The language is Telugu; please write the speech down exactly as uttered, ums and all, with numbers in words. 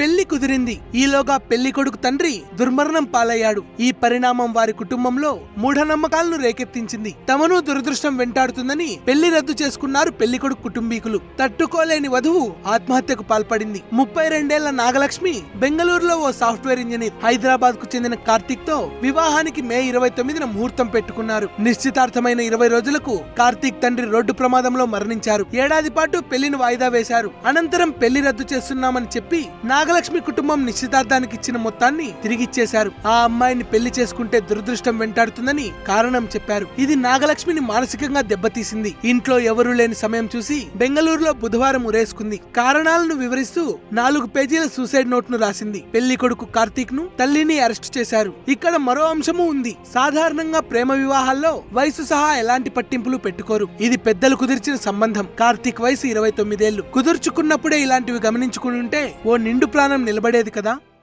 పెళ్లి కుదిరింది. ఈలోగా పెళ్లి కొడుకు తండ్రి దుర్మరణం పాలయ్యాడు. ఈ పరిణామం వారి కుటుంబంలో మూఢనమ్మకాలను రేకెత్తించింది. తమను దురదృష్టం వెంటాడుతుందని పెళ్లి రద్దు చేసుకున్నారు పెళ్లి కొడుకు కుటుంబీకులు. తట్టుకోలేని వధువు ఆత్మహత్యకు పాల్పడింది. ముప్పై రెండేళ్ల నాగలక్ష్మి బెంగళూరులో ఓ సాఫ్ట్వేర్ ఇంజనీర్. హైదరాబాద్ కు చెందిన కార్తీక్ తో వివాహానికి మే ఇరవై తొమ్మిదిన ముహూర్తం పెట్టుకున్నారు. నిశ్చితార్థమైన ఇరవై రోజులకు కార్తీక్ తండ్రి రోడ్డు ప్రమాదంలో మరణించారు. ఏడాది పాటు పెళ్లిని వాయిదా వేశారు. అనంతరం పెళ్లి రద్దు చేస్తున్నామని చెప్పి నాగలక్ష్మి కుటుంబం నిశ్చితార్థానికి ఇచ్చిన మొత్తాన్ని తిరిగిచ్చేశారు. ఆ అమ్మాయిని పెళ్లి చేసుకుంటే దురదృష్టం వెంటాడుతుందని కారణం చెప్పారు. ఇది నాగలక్ష్మిని మానసికంగా దెబ్బతీసింది. ఇంట్లో ఎవరూ లేని సమయం చూసి బెంగళూరులో బుధవారం ఉరేసుకుంది. కారణాలను వివరిస్తూ నాలుగు పేజీల సూసైడ్ నోట్ ను రాసింది. పెళ్లి కొడుకు కార్తీక్ ను తల్లిని అరెస్ట్ చేశారు. ఇక్కడ మరో అంశము ఉంది. సాధారణంగా ప్రేమ వివాహాల్లో వయసు సహా ఎలాంటి పట్టింపులు పెట్టుకోరు. ఇది పెద్దలు కుదిర్చిన సంబంధం. కార్తీక్ వయసు ఇరవై తొమ్మిదేళ్లు. కుదుర్చుకున్నప్పుడే ఇలాంటివి గమనించుకుని ఉంటే ఓ నిండు ప్రాణం నిలబడేది కదా.